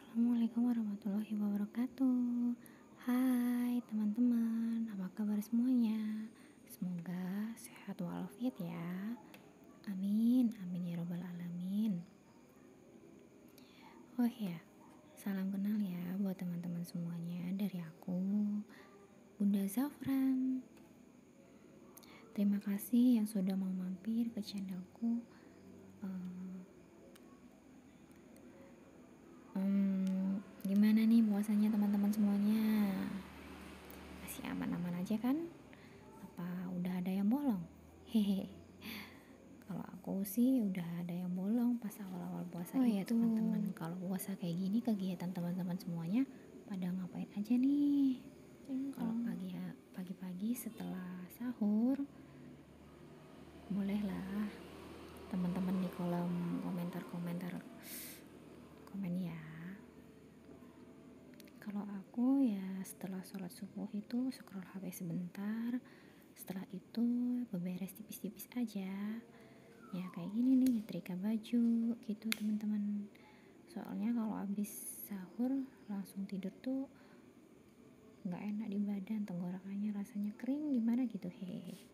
Assalamualaikum warahmatullahi wabarakatuh. Hai teman-teman, apa kabar semuanya? Semoga sehat walafiat ya. Amin, amin ya robbal alamin. Oh ya, salam kenal ya buat teman-teman semuanya dari aku, Bunda Zafran. Terima kasih yang sudah mau mampir ke channelku. Gimana nih puasanya teman-teman semuanya? Masih aman-aman aja kan? Apa udah ada yang bolong? Hehe. Kalau aku sih udah ada yang bolong pas awal-awal puasa. Oh ya teman-teman, kalau puasa kayak gini kegiatan teman-teman semuanya pada ngapain aja nih? Kalau pagi-pagi setelah sahur, bolehlah teman-teman di kolom komentar-komentar komen ya. Kalau aku ya setelah sholat subuh itu scroll HP sebentar, setelah itu beberes tipis-tipis aja ya, kayak gini nih, nyetrika baju gitu teman-teman. Soalnya kalau habis sahur langsung tidur tuh nggak enak di badan, tenggorokannya rasanya kering gimana gitu, hehehe.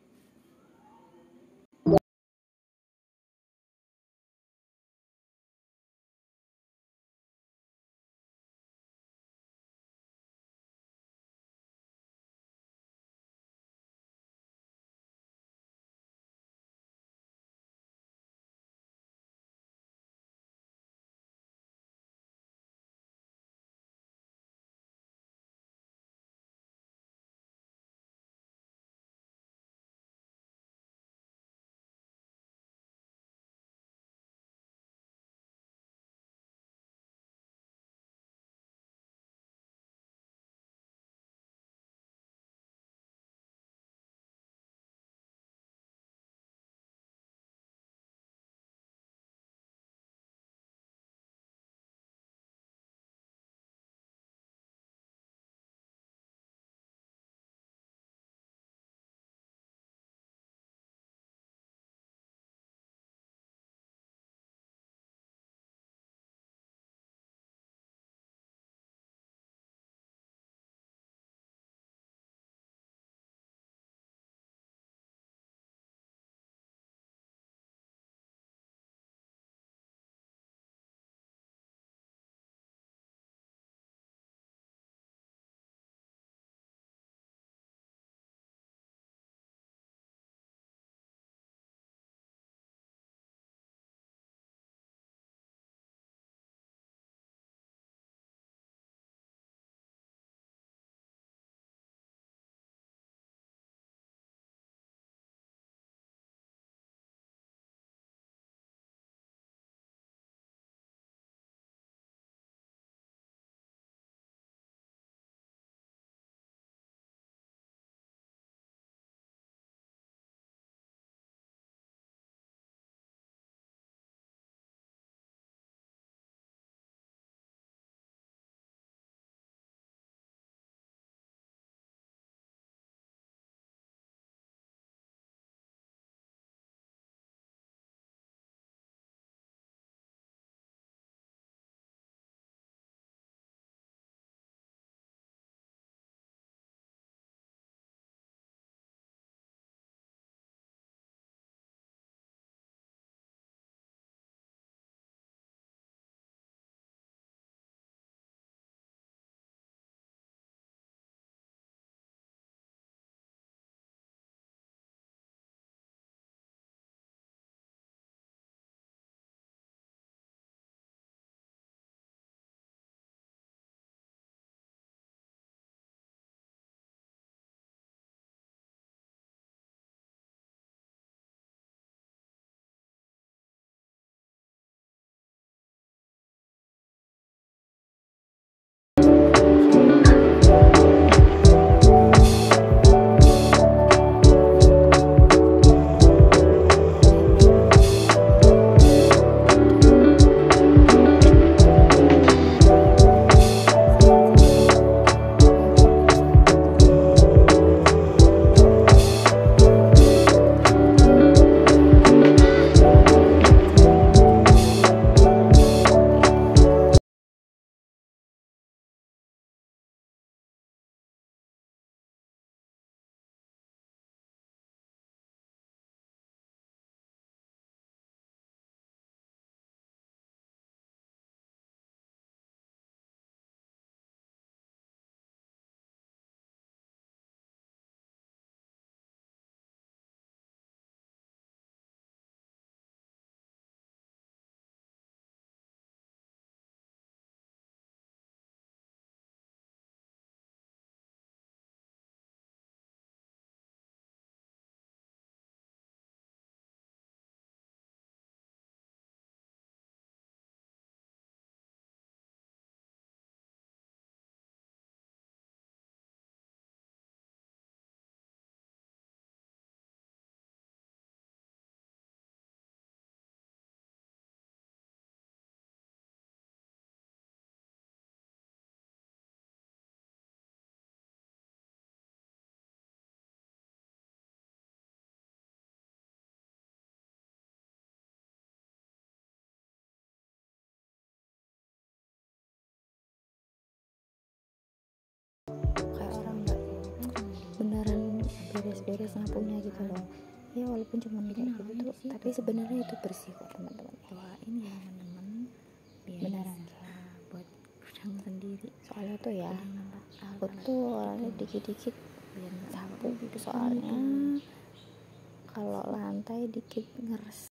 beres-beres nyapunya gitu loh ya, walaupun cuma kayak gitu tapi sebenarnya itu bersih kok teman-teman. Doain ya teman-teman biar Beneran bisa buat gudang sendiri. Soalnya tuh ya aku alat tuh orangnya dikit-dikit biar nggak sapu gitu soalnya kalau lantai dikit ngeres.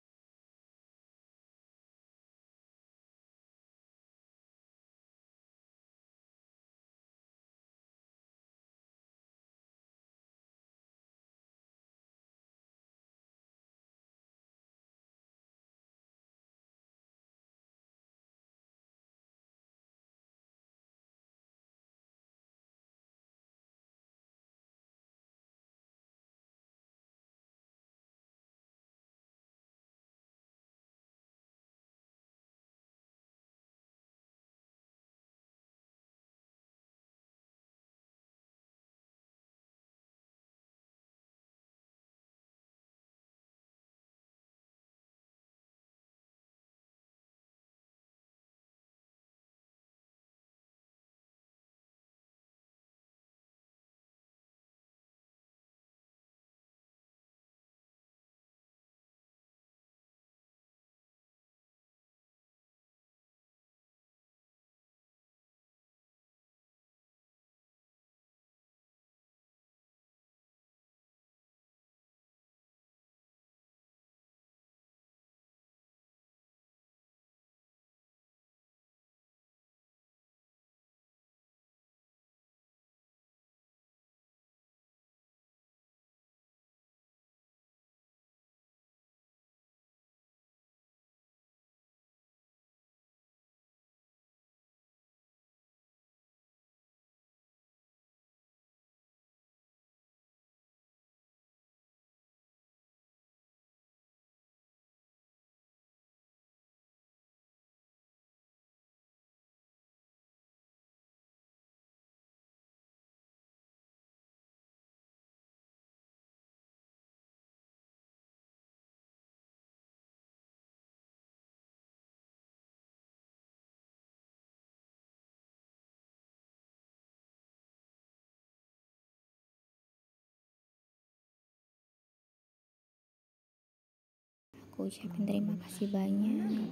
Aku ucapin terima kasih banyak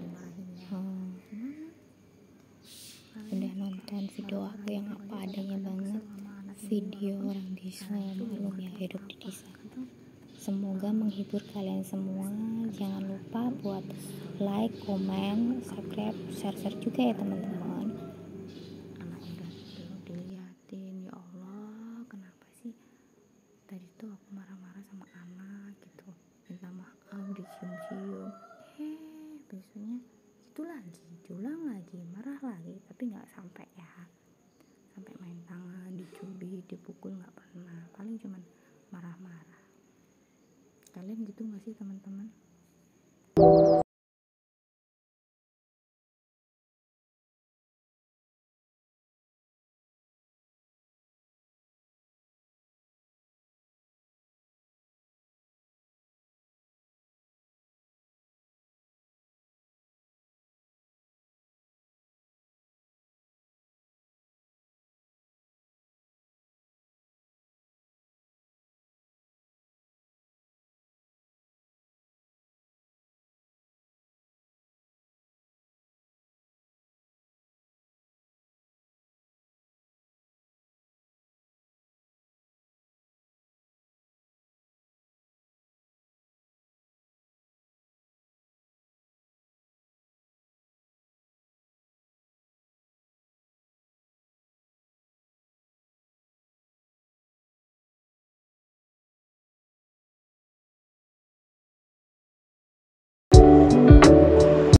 udah nonton video aku yang apa adanya banget, video orang desa maklum yang hidup di desa. Semoga menghibur kalian semua. Jangan lupa buat like, komen, subscribe, share juga ya teman-teman. anak udah diliatin. Ya Allah, kenapa sih tadi tuh aku marah-marah sama anak gitu, minta maaf, dicium-cium, besoknya gitu lagi, diulang lagi, marah lagi, tapi nggak sampai ya sampai main tangan, dicubit, dipukul, nggak pernah, paling cuman marah-marah. Kalian gitu nggak sih teman-teman?